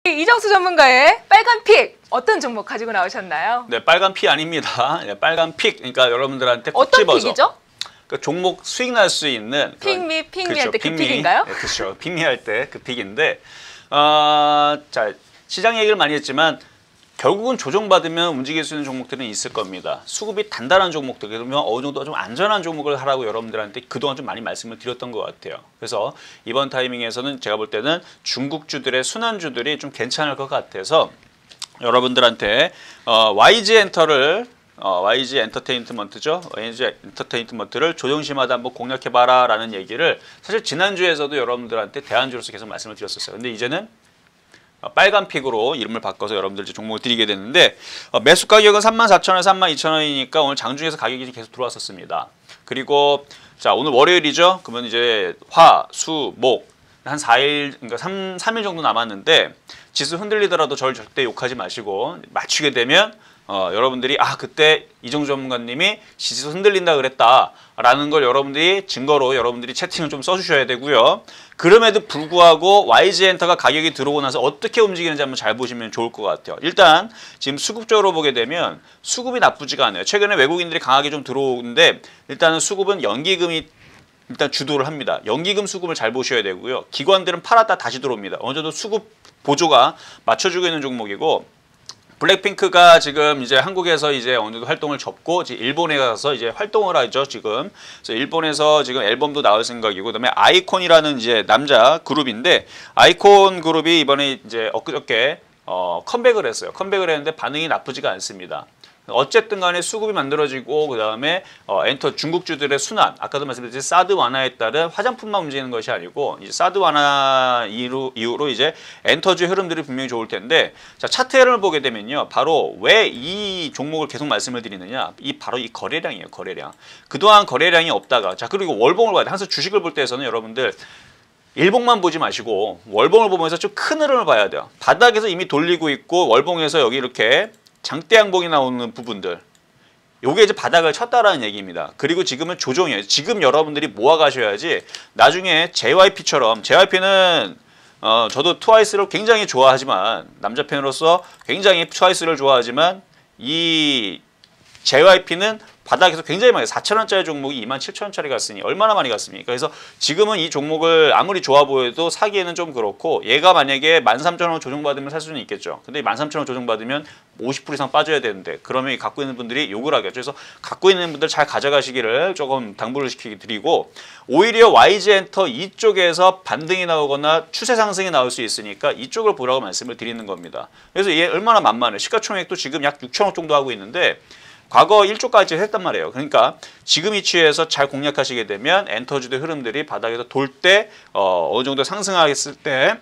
이정수 전문가의 빨간 픽 어떤 종목 가지고 나오셨나요? 네, 빨간 피 아닙니다. 네, 빨간 픽. 그러니까 여러분들한테 콕 어떤 집어서 픽이죠? 그 종목 수익 날 수 있는 픽미 그렇죠, 할 때 그 픽인가요? 네, 그렇죠. 픽미 할 때 그 픽인데 자, 시장 얘기를 많이 했지만 결국은 조정받으면 움직일 수 있는 종목들은 있을 겁니다. 수급이 단단한 종목들, 그러면 어느 정도 좀 안전한 종목을 하라고 여러분들한테 그동안 좀 많이 말씀을 드렸던 것 같아요. 그래서 이번 타이밍에서는 제가 볼 때는 중국주들의 순환주들이 좀 괜찮을 것 같아서 여러분들한테 YG 엔터테인먼트죠. YG 엔터테인먼트를 조정시마다 한번 공략해봐라 라는 얘기를 사실 지난주에서도 여러분들한테 대안주로서 계속 말씀을 드렸었어요. 근데 이제는 빨간 픽으로 이름을 바꿔서 여러분들 이제 종목을 드리게 되는데 매수 가격은 34,000원에서 32,000원이니까 오늘 장중에서 가격이 계속 들어왔었습니다. 그리고 자 오늘 월요일이죠. 그러면 이제 화, 수, 목 한 4일 그러니까 3일 정도 남았는데 지수 흔들리더라도 저를 절대 욕하지 마시고 맞추게 되면 여러분들이 그때 이정수 전문가님이 지수 흔들린다 그랬다라는 걸 여러분들이 증거로 여러분들이 채팅을 좀 써주셔야 되고요. 그럼에도 불구하고 YG엔터가 가격이 들어오고 나서 어떻게 움직이는지 한번 잘 보시면 좋을 것 같아요. 일단 지금 수급적으로 보게 되면 수급이 나쁘지가 않아요. 최근에 외국인들이 강하게 좀 들어오는데 일단은 수급은 연기금이 일단 주도를 합니다. 연기금 수급을 잘 보셔야 되고요. 기관들은 팔았다 다시 들어옵니다. 어느 정도 수급 보조가 맞춰주고 있는 종목이고 블랙핑크가 지금 이제 한국에서 이제 어느 정도 활동을 접고 이제 일본에 가서 이제 활동을 하죠 지금. 그래서 일본에서 지금 앨범도 나올 생각이고, 그다음에 아이콘이라는 이제 남자 그룹인데 아이콘 그룹이 이번에 이제 엊그저께 컴백을 했어요. 컴백을 했는데 반응이 나쁘지가 않습니다. 어쨌든 간에 수급이 만들어지고 그다음에 엔터 중국주들의 순환, 아까도 말씀드렸듯이 사드 완화에 따른 화장품만 움직이는 것이 아니고 이제 사드 완화 이후로 이제 엔터주의 흐름들이 분명히 좋을 텐데, 자 차트를 보게 되면요, 바로 왜 이 종목을 계속 말씀을 드리느냐, 바로 이 거래량이에요. 거래량. 그동안 거래량이 없다가, 자 그리고 월봉을 봐야 돼. 항상 주식을 볼 때에서는 여러분들 일봉만 보지 마시고 월봉을 보면서 좀 큰 흐름을 봐야 돼요. 바닥에서 이미 돌리고 있고 월봉에서 여기 이렇게 장대 양봉이 나오는 부분들, 요게 이제 바닥을 쳤다라는 얘기입니다. 그리고 지금은 조정이에요. 지금 여러분들이 모아 가셔야지 나중에 JYP처럼, JYP는 저도 트와이스를 굉장히 좋아하지만, 남자 팬으로서 굉장히 트와이스를 좋아하지만 이 JYP는 바닥에서 굉장히 많이 4,000원짜리 종목이 27,000원짜리 갔으니 얼마나 많이 갔습니까? 그래서 지금은 이 종목을 아무리 좋아 보여도 사기에는 좀 그렇고, 얘가 만약에 13,000원 조정받으면 살 수는 있겠죠. 근데 13,000원 조정받으면 50% 이상 빠져야 되는데 그러면 갖고 있는 분들이 욕을 하겠죠. 그래서 갖고 있는 분들 잘 가져가시기를 조금 당부를 시키드리고, 오히려 YG엔터 이쪽에서 반등이 나오거나 추세 상승이 나올 수 있으니까 이쪽을 보라고 말씀을 드리는 겁니다. 그래서 얘 얼마나 만만해. 시가총액도 지금 약 6천억 정도 하고 있는데 과거 1조까지 했단 말이에요. 그러니까 지금 위치에서 잘 공략하시게 되면 엔터주의 흐름들이 바닥에서 돌 때 어느 정도 상승하겠을 때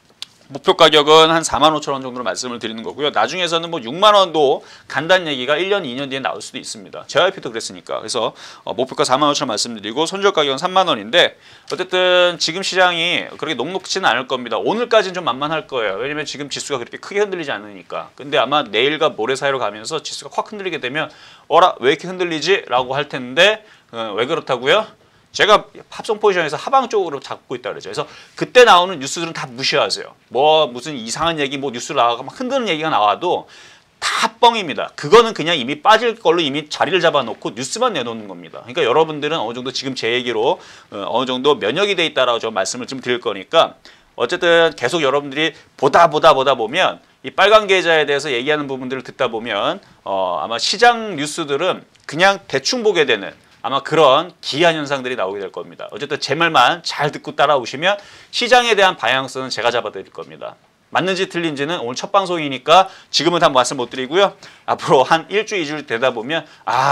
목표 가격은 한 45,000원 정도로 말씀을 드리는 거고요. 나중에서는 뭐 6만 원도 간다는 얘기가 1년, 2년 뒤에 나올 수도 있습니다. JYP도 그랬으니까. 그래서 목표가 45,000원 말씀드리고 손절 가격은 3만 원인데 어쨌든 지금 시장이 그렇게 녹록지는 않을 겁니다. 오늘까지는 좀 만만할 거예요. 왜냐면 지금 지수가 그렇게 크게 흔들리지 않으니까. 근데 아마 내일과 모레 사이로 가면서 지수가 확 흔들리게 되면 왜 이렇게 흔들리지? 라고 할 텐데 왜 그렇다고요? 제가 합성 포지션에서 하방 쪽으로 잡고 있다 그러죠. 그래서 그때 나오는 뉴스들은 다 무시하세요. 뭐 무슨 이상한 얘기, 뭐 뉴스 나와가 막 흔드는 얘기가 나와도 다 뻥입니다. 그거는 그냥 이미 빠질 걸로 이미 자리를 잡아놓고 뉴스만 내놓는 겁니다. 그러니까 여러분들은 어느 정도 지금 제 얘기로 어느 정도 면역이 돼 있다라고 좀 말씀을 좀 드릴 거니까, 어쨌든 계속 여러분들이 보다 보면 이 빨간 계좌에 대해서 얘기하는 부분들을 듣다 보면 아마 시장 뉴스들은 그냥 대충 보게 되는 아마 그런 기이한 현상들이 나오게 될 겁니다. 어쨌든 제 말만 잘 듣고 따라오시면 시장에 대한 방향성은 제가 잡아드릴 겁니다. 맞는지 틀린지는 오늘 첫 방송이니까 지금은 다 말씀 못 드리고요. 앞으로 한 1주, 2주 되다 보면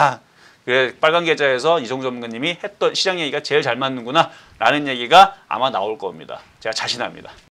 그래 빨간 계좌에서 이정수 전문가님이 했던 시장 얘기가 제일 잘 맞는구나 라는 얘기가 아마 나올 겁니다. 제가 자신합니다.